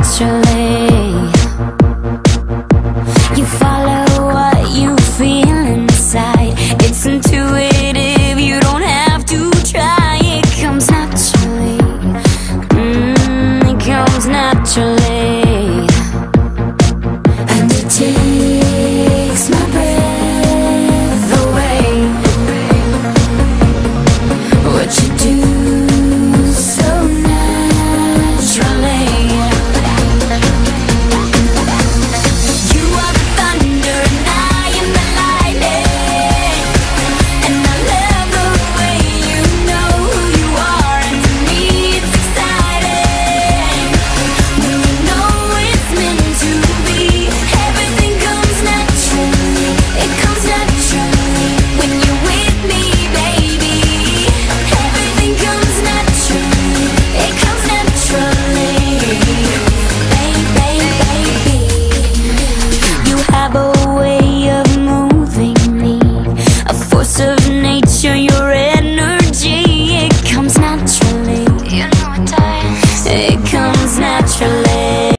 naturally. You follow what you feel inside. It's intuitive, you don't have to try. It comes naturally. It comes naturally. And it takes my breath away. What you do so naturally. You are the thunder and I am the lightning, and I love the way you know who you are. And to me it's exciting when you know it's meant to be. Everything comes naturally. It comes naturally when you're with me, baby. Everything comes naturally. It comes naturally. Baby, you have a way of moving me, a force of nature. You're